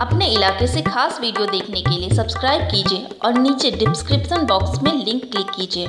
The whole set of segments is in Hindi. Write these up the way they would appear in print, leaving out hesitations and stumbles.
अपने इलाके से खास वीडियो देखने के लिए सब्सक्राइब कीजिए और नीचे डिस्क्रिप्शन बॉक्स में लिंक क्लिक कीजिए।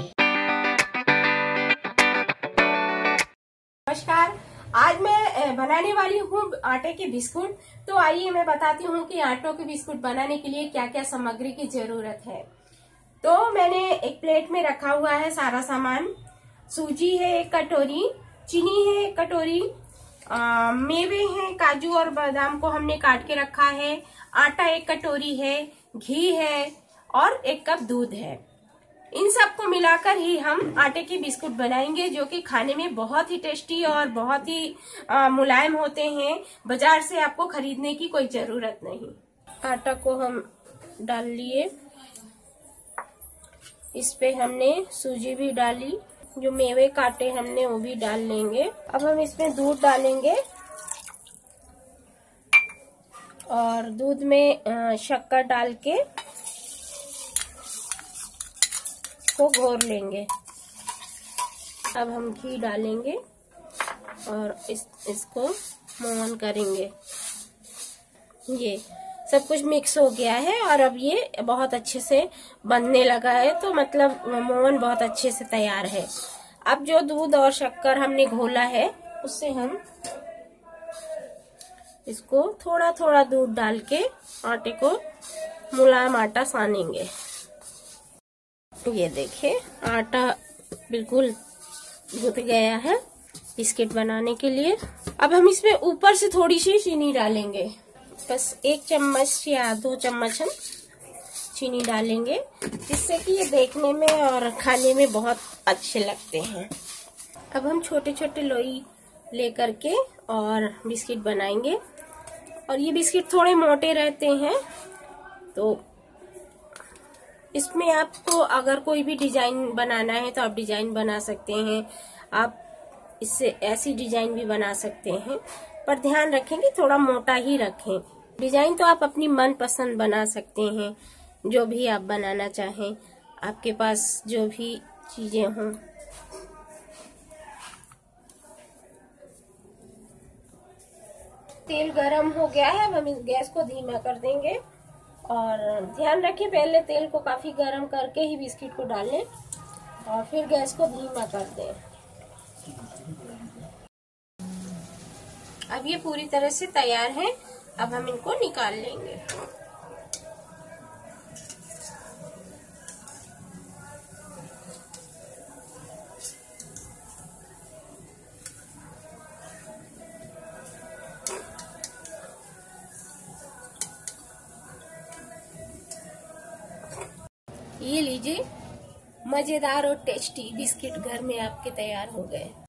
नमस्कार, आज मैं बनाने वाली हूँ आटे के बिस्कुट। तो आइए मैं बताती हूँ कि आटों के बिस्कुट बनाने के लिए क्या क्या सामग्री की जरूरत है। तो मैंने एक प्लेट में रखा हुआ है सारा सामान। सूजी है 1 कटोरी, चीनी है 1 कटोरी, मेवे हैं, काजू और बादाम को हमने काट के रखा है, आटा 1 कटोरी है, घी है और 1 कप दूध है। इन सबको मिलाकर ही हम आटे के बिस्कुट बनाएंगे, जो कि खाने में बहुत ही टेस्टी और बहुत ही मुलायम होते हैं। बाजार से आपको खरीदने की कोई जरूरत नहीं। आटा को हम डाल लिए, इस पे हमने सूजी भी डाली, जो मेवे काटे हमने वो भी डाल लेंगे। अब हम इसमें दूध डालेंगे और दूध में शक्कर डाल के को घोर लेंगे। अब हम घी डालेंगे और इसको मोहन करेंगे। ये सब कुछ मिक्स हो गया है और अब ये बहुत अच्छे से बनने लगा है, तो मतलब मोहन बहुत अच्छे से तैयार है। अब जो दूध और शक्कर हमने घोला है उससे हम इसको थोड़ा थोड़ा दूध डाल के आटे को मुलायम आटा सानेंगे। ये देखिए आटा बिल्कुल गूंथ गया है बिस्किट बनाने के लिए। अब हम इसमें ऊपर से थोड़ी सी चीनी डालेंगे, बस 1 चम्मच या 2 चम्मच हम चीनी डालेंगे, जिससे कि ये देखने में और खाने में बहुत अच्छे लगते हैं। अब हम छोटे छोटे लोई लेकर के और बिस्किट बनाएंगे, और ये बिस्किट थोड़े मोटे रहते हैं, तो इसमें आपको अगर कोई भी डिजाइन बनाना है तो आप डिजाइन बना सकते हैं। आप इससे ऐसी डिजाइन भी बना सकते हैं, पर ध्यान रखें कि थोड़ा मोटा ही रखें। डिजाइन तो आप अपनी मन पसंद बना सकते हैं, जो भी आप बनाना चाहें, आपके पास जो भी चीजें हों। तेल गरम हो गया है, अब हम गैस को धीमा कर देंगे और ध्यान रखें पहले तेल को काफी गरम करके ही बिस्किट को डालें और फिर गैस को धीमा कर दें। अब ये पूरी तरह से तैयार है, अब हम इनको निकाल लेंगे। ये लीजिए, मजेदार और टेस्टी बिस्किट घर में आपके तैयार हो गए।